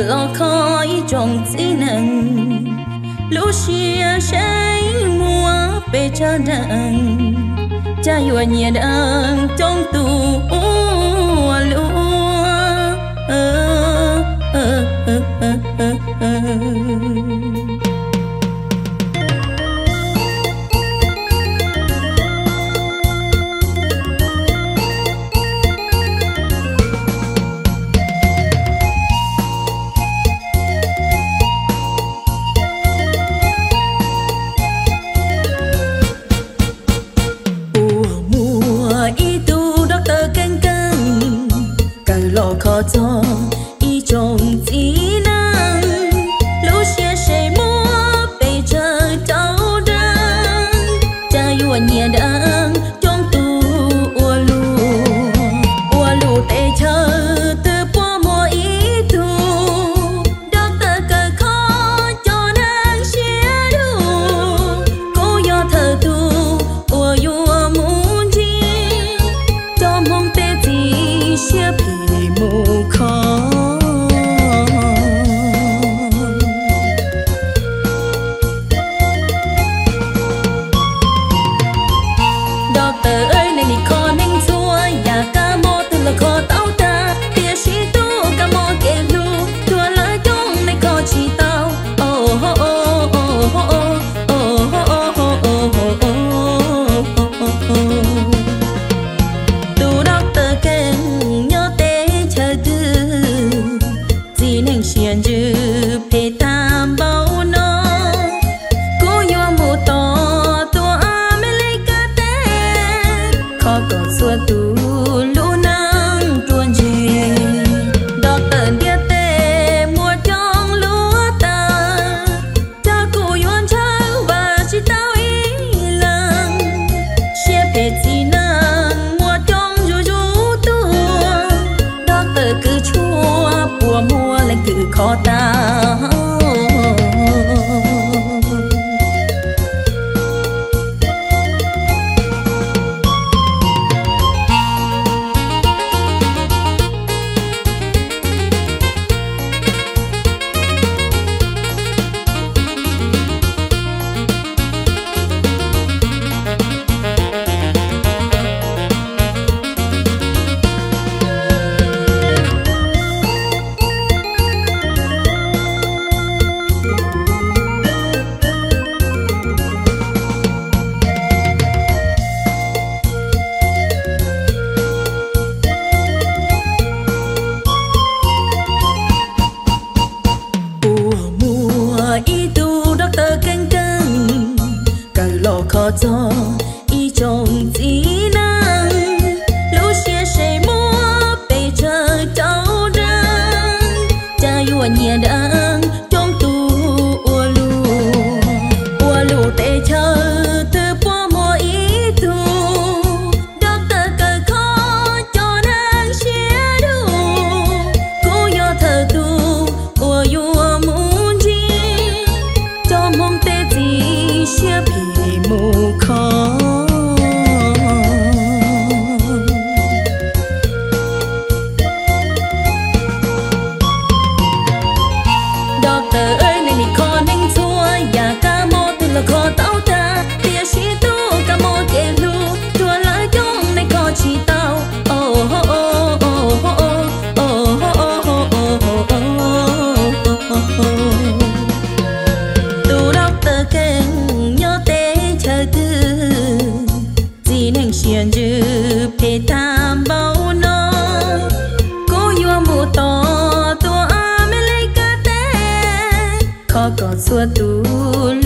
lo khói trong dĩ nâng lúc xưa say mua về cha đặng cha yêu nhẹ đặng trong tù lúa khó cho ý trong tí năng lúc xưa sẽ mua bây giờ đâu đang cha yêu nhẹ đang trong tu ua lù tê chờ từ bỏ mọi ý thù đó ta cờ khó cho nàng xia đủ cố do thờ tu ua yêu muốn chi cho mong tê gì xia mù khó đọc tờ ơi này khó nên xua nhà ca mô từ là khó tao ta tia sĩ tu ca mô kê lu thua lời trong này khó chỉ tao tu đọc tờ kênh xiên dư phê tam bao nó cố yêu mù to tua mê lấy cá tê khó còn xua tu lũ năng tuôn dê đọc tận địa tê mua trong lúa ta cha cụ yuan trao và chỉ tao ý lăng xia phê gì năng mua trong rú tu đọc tờ cứ chua bùa mua cứ khó tao khó cho ý trong tí năng lúc xưa sẽ mua bây giờ đâu đang cha yêu nhẹ đang trong tu ua lù tê chờ từ bỏ mọi ý thù đó ta cờ khó cho nàng xia đủ cố do thờ tu ua yêu muốn chi cho mong tê gì xia mù khó đọc tờ ơi này khó nên xua nhà ca mô từ là khó tao ta tia sĩ tu ca mô kê lu thua lời trong này khó chỉ tao tu đọc tờ kênh nhớ tê chờ tư gì nên xiên dư phê tam bao nó cố yêu mù to tua mê lấy cá tê khó còn xua tu